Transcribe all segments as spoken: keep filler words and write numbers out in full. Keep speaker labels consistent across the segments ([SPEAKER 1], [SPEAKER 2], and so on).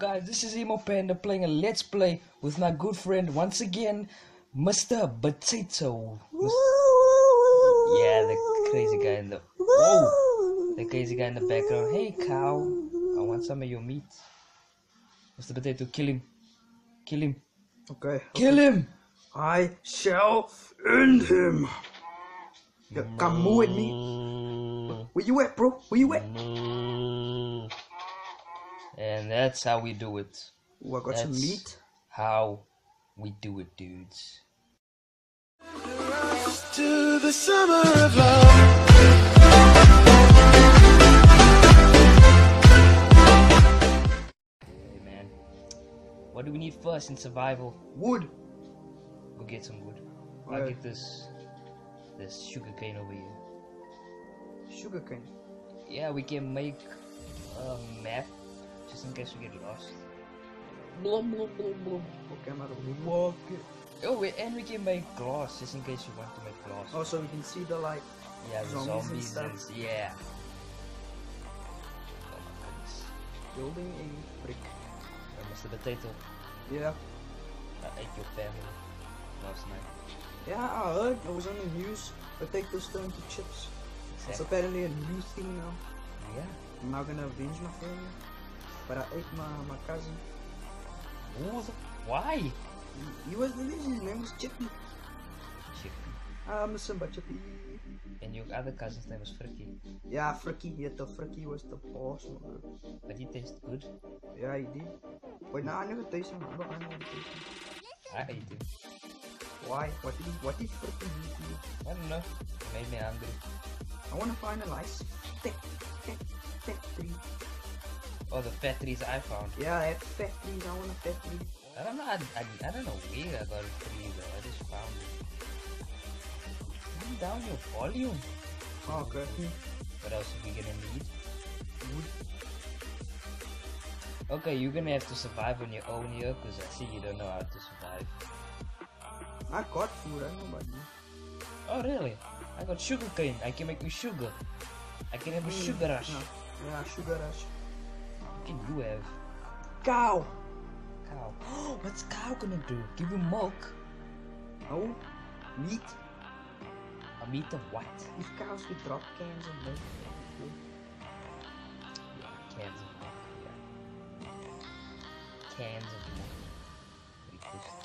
[SPEAKER 1] guys? This is Emo Panda playing a Let's Play with my good friend once again, Mister Potato. Yeah, the crazy guy in the whoa, the crazy guy in the background. Hey cow, I want some of your meat. Mister Potato, kill him, kill him,
[SPEAKER 2] Okay.
[SPEAKER 1] kill
[SPEAKER 2] okay.
[SPEAKER 1] him.
[SPEAKER 2] I shall end him. Yeah, come move with me. Where you at, bro? Where you at?
[SPEAKER 1] And that's how we do it.
[SPEAKER 2] Ooh, I got
[SPEAKER 1] That's
[SPEAKER 2] some meat.
[SPEAKER 1] how we do it, dudes.
[SPEAKER 3] To the summer of love.
[SPEAKER 1] Hey man, what do we need first in survival?
[SPEAKER 2] Wood.
[SPEAKER 1] Go get some wood. I'll
[SPEAKER 2] Okay.
[SPEAKER 1] get this this sugar cane over here.
[SPEAKER 2] Sugar cane.
[SPEAKER 1] Yeah, we can make a map just in case we get lost. Blah, blah, blah, blah.
[SPEAKER 2] Okay, I'm out of wood. Walk it.
[SPEAKER 1] Oh, wait, and we can make glass just in case you want to make glass.
[SPEAKER 2] Oh, so we can see the like.
[SPEAKER 1] yeah, the
[SPEAKER 2] zombies and
[SPEAKER 1] zombies,
[SPEAKER 2] stuff.
[SPEAKER 1] and yeah. Oh my goodness.
[SPEAKER 2] Building a brick.
[SPEAKER 1] Uh, Mister Potato,
[SPEAKER 2] Yeah.
[SPEAKER 1] I ate your family last night.
[SPEAKER 2] Yeah, I heard. It was on the news. Potatoes turned to chips. It's
[SPEAKER 1] Exactly.
[SPEAKER 2] apparently a new thing now.
[SPEAKER 1] Yeah.
[SPEAKER 2] I'm now gonna avenge my family. But I ate my, my cousin.
[SPEAKER 1] Who the- Why?
[SPEAKER 2] He, he was delicious. His name was Chippy.
[SPEAKER 1] Chicken.
[SPEAKER 2] I miss him, but Chippy.
[SPEAKER 1] And your other cousin's name was Fricky.
[SPEAKER 2] Yeah, Fricky. Yeah, the Fricky was the boss, man.
[SPEAKER 1] But he tasted good.
[SPEAKER 2] Yeah, he did. Wait, nah, I never tasted him. Bro, I never tasted him.
[SPEAKER 1] I ate him.
[SPEAKER 2] Why? What did he, what did Fricky do to you?
[SPEAKER 1] I don't know. Made me hungry.
[SPEAKER 2] I wanna find a nice fat, fat, fat tree.
[SPEAKER 1] Oh, the fat trees I found.
[SPEAKER 2] Yeah, I have fat trees. I want a fat tree.
[SPEAKER 1] I don't know. I, I, I don't know where I got a tree though. I just found it. Turn down your volume.
[SPEAKER 2] Oh, okay.
[SPEAKER 1] What else are we gonna need? Wood. Okay, you're gonna have to survive on your own here, cause I see you don't know how to survive.
[SPEAKER 2] I got food. I know about you.
[SPEAKER 1] Oh really? I got sugar cane. I can make me sugar. I can have a sugar rush.
[SPEAKER 2] Yeah, yeah, sugar rush.
[SPEAKER 1] What can you have?
[SPEAKER 2] Cow.
[SPEAKER 1] Cow. What's cow gonna do? Give you milk?
[SPEAKER 2] Oh, meat.
[SPEAKER 1] A meat of what?
[SPEAKER 2] If cows could drop cans of milk.
[SPEAKER 1] Yeah, cans of milk. Yeah. Cans of milk. Pretty tasty.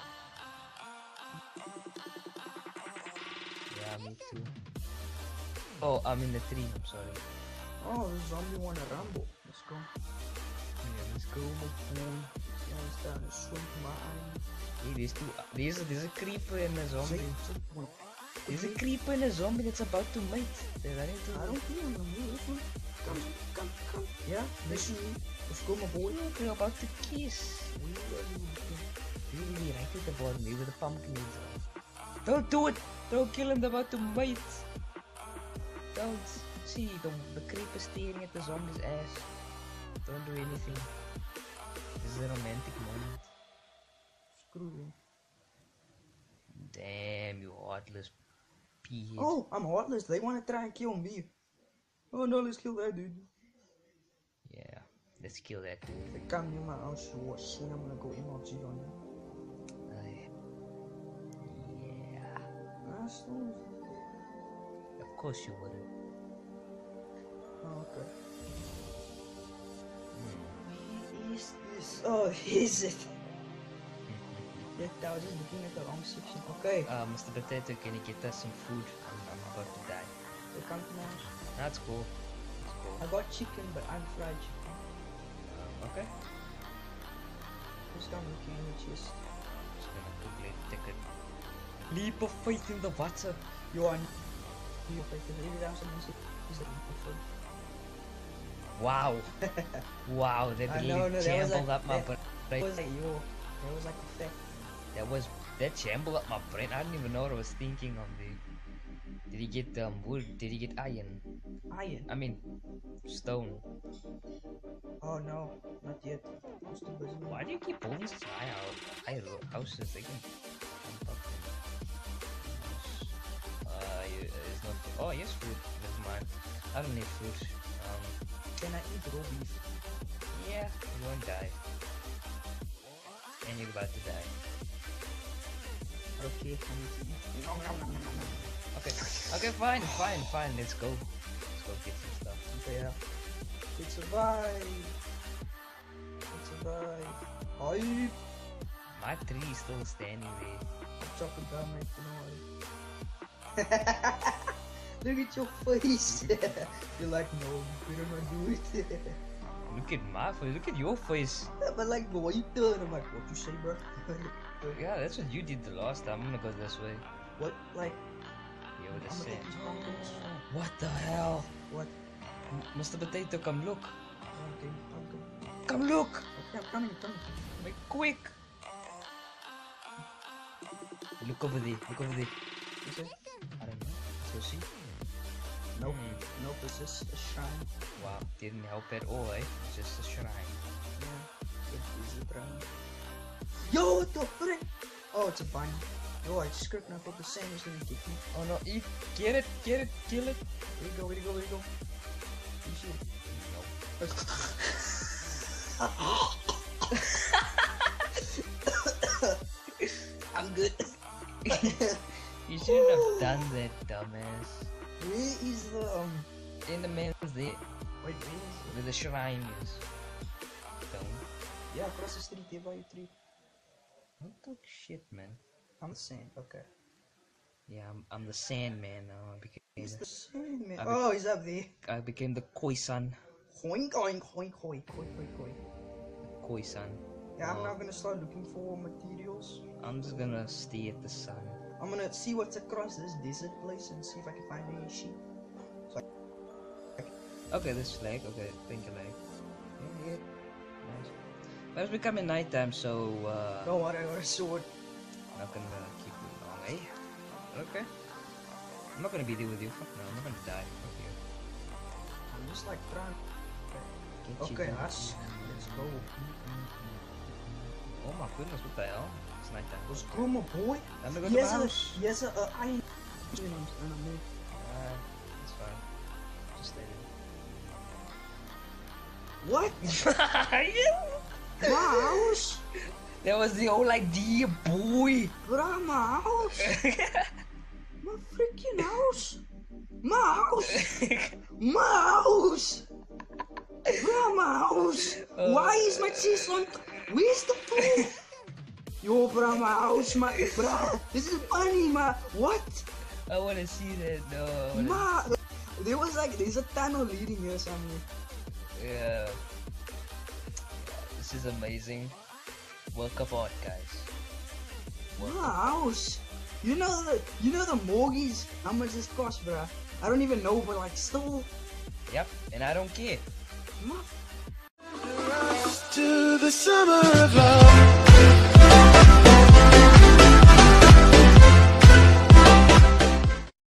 [SPEAKER 1] Yeah, me too. Oh, I'm in the tree. I'm sorry.
[SPEAKER 2] Oh, the zombie wanna rumble. Let's go.
[SPEAKER 1] Yeah, let's go, my friend.
[SPEAKER 2] Yeah, it's down to swim to my island.
[SPEAKER 1] Hey, there's two. There's a, there's a creeper and a zombie.
[SPEAKER 2] Say, say, wait.
[SPEAKER 1] There's a creeper and a zombie that's about to mate. They're running to.
[SPEAKER 2] I don't feel them. Listen. Come, come, come. Yeah, listen to me. Let's go, my boy.
[SPEAKER 1] Look, they're about to kiss. Really, right at the bottom, maybe the pumpkin is. Don't do it! Don't kill him, they're about to mate! Don't see the, the creeper staring at the zombie's ass. Don't do anything. This is a romantic moment.
[SPEAKER 2] Screw you.
[SPEAKER 1] Damn, you heartless pea.
[SPEAKER 2] Oh, I'm heartless. They wanna try and kill me. Oh no, let's kill that dude.
[SPEAKER 1] Yeah, let's kill that dude.
[SPEAKER 2] If they come near my house, you watch. See, I'm gonna go M L G on them.
[SPEAKER 1] Aye. Yeah,
[SPEAKER 2] Ah, so.
[SPEAKER 1] of course you wouldn't.
[SPEAKER 2] Oh, okay. Where is this? Oh, is it? Yeah, I was just looking at the wrong section. Okay.
[SPEAKER 1] Uh, Mister Potato, can you get us some food? I'm, I'm about to die.
[SPEAKER 2] They come to my house.
[SPEAKER 1] That's cool. That's cool.
[SPEAKER 2] I got chicken, but unfried chicken.
[SPEAKER 1] Um, okay.
[SPEAKER 2] Just come looking in the chest.
[SPEAKER 1] Just gonna quickly take a leap of faith in the water.
[SPEAKER 2] You want? You play the really down some music. Is it preferred?
[SPEAKER 1] Wow. Wow, that
[SPEAKER 2] I
[SPEAKER 1] really
[SPEAKER 2] know, no, that was
[SPEAKER 1] jambled
[SPEAKER 2] like-
[SPEAKER 1] up my
[SPEAKER 2] that-
[SPEAKER 1] brain.
[SPEAKER 2] That was like yo. That was like a fact.
[SPEAKER 1] That was that jambled up my brain. I didn't even know what I was thinking of. The did he get um wood? Did he get iron?
[SPEAKER 2] Iron.
[SPEAKER 1] I mean, stone.
[SPEAKER 2] Oh no, not yet. I'm still busy.
[SPEAKER 1] Why do you keep building such high out high ro- houses? They can. Uh, you, it's not. Oh yes, food. Never mind. I don't need food. Um,
[SPEAKER 2] Can I eat raw beef?
[SPEAKER 1] yeah, you won't die. and you're about to die.
[SPEAKER 2] Okay, I need to eat. Nom, nom, nom, nom, nom, nom.
[SPEAKER 1] Okay, okay, fine, fine, fine. Let's go. Let's go get some stuff.
[SPEAKER 2] Okay, yeah. Let's survive. Let's survive. Hype.
[SPEAKER 1] My tree is still standing there.
[SPEAKER 2] Chop it down, mate. Don't worry. Look at your face. You're like, no, we don't want to do it.
[SPEAKER 1] Look at my face. Look at your face.
[SPEAKER 2] But like, but what you doing? I'm like, what you say, bro?
[SPEAKER 1] Yeah, that's what you did the last time. I'm gonna go this way.
[SPEAKER 2] What? Like,
[SPEAKER 1] Yeah, with the
[SPEAKER 2] I'm gonna
[SPEAKER 1] sand.
[SPEAKER 2] get these pumpkins.
[SPEAKER 1] What the hell?
[SPEAKER 2] What?
[SPEAKER 1] M- Mister Potato, come look.
[SPEAKER 2] Okay, pumpkin.
[SPEAKER 1] Come look.
[SPEAKER 2] Okay, I'm coming, I'm coming.
[SPEAKER 1] Make quick. Look over there. Look over there.
[SPEAKER 2] Is it?
[SPEAKER 1] I don't know. Let's go see.
[SPEAKER 2] Nope.
[SPEAKER 1] Hmm.
[SPEAKER 2] Nope, it's just a shrine.
[SPEAKER 1] Wow, didn't help at all, eh? It's just a shrine.
[SPEAKER 2] Yeah, it is a shrine. Yo, what the frick? Oh, it's a bunny. Yo, I just script now. I thought the sand was gonna kick me.
[SPEAKER 1] Oh no, eat. Get it, get it, kill it.
[SPEAKER 2] Where you go, where you go, where you go? You see it? I'm good.
[SPEAKER 1] You shouldn't have done that, dumbass.
[SPEAKER 2] Where is the, um,
[SPEAKER 1] In the man's there,
[SPEAKER 2] wait, where is it?
[SPEAKER 1] where the shrine is. Don't.
[SPEAKER 2] Yeah, across the street, there by your tree.
[SPEAKER 1] Don't talk shit, man.
[SPEAKER 2] I'm the sand, okay.
[SPEAKER 1] Yeah, I'm, I'm the Sandman now. I became,
[SPEAKER 2] He's the sand, man.
[SPEAKER 1] I be-
[SPEAKER 2] Oh, he's up there.
[SPEAKER 1] I became the Koi Sun.
[SPEAKER 2] Hoink, oink, hoink, hoink, hoink, hoink, hoink.
[SPEAKER 1] Koi Sun.
[SPEAKER 2] Yeah, I'm
[SPEAKER 1] Oh.
[SPEAKER 2] now gonna start looking for materials.
[SPEAKER 1] I'm just gonna stay at the sun.
[SPEAKER 2] I'm gonna see what's across this desert place and see if I can find any sheep.
[SPEAKER 1] Okay, this flag. Okay, thank you, lag.
[SPEAKER 2] Yeah, yeah.
[SPEAKER 1] Nice. But it's becoming nighttime, so uh,
[SPEAKER 2] Don't worry, I got a sword.
[SPEAKER 1] I'm not gonna keep you long, eh? Okay. I'm not gonna be there with you. Fuck no, I'm not gonna die. Fuck you.
[SPEAKER 2] I'm just like trying.
[SPEAKER 1] Get you
[SPEAKER 2] Okay,
[SPEAKER 1] down.
[SPEAKER 2] us. Let's go.
[SPEAKER 1] Oh my goodness, what the hell? It's nighttime.
[SPEAKER 2] Let's go, my boy.
[SPEAKER 1] I'm gonna go
[SPEAKER 2] He
[SPEAKER 1] to
[SPEAKER 2] has
[SPEAKER 1] my
[SPEAKER 2] a,
[SPEAKER 1] house.
[SPEAKER 2] he has a, uh, iron. And I'm, and I'm there.
[SPEAKER 1] Uh, it's fine. Just stay
[SPEAKER 2] What?
[SPEAKER 1] there.
[SPEAKER 2] My house?
[SPEAKER 1] That was the whole idea, boy.
[SPEAKER 2] Bro, my house? My freaking house? My house? My house? Bro, my house? Why is my cheese on? Where's the pool? Yo, bro, my house, my bro. This is funny, ma. What?
[SPEAKER 1] I wanna see that. No. I wanna...
[SPEAKER 2] Ma, there was like there's a tunnel leading here somewhere.
[SPEAKER 1] Yeah. This is amazing. Work of art, guys. Work
[SPEAKER 2] My house. You know the you know the mortgage? How much this cost, bro? I don't even know, but like still,
[SPEAKER 1] Yep, and I don't care.
[SPEAKER 2] ma.
[SPEAKER 3] To the summer of love.